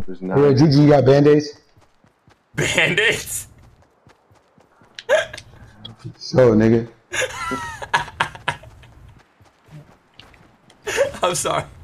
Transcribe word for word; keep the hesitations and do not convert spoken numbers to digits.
There's nine. Yeah, G G, you got band-aids? Band-aids? So, nigga. I'm sorry.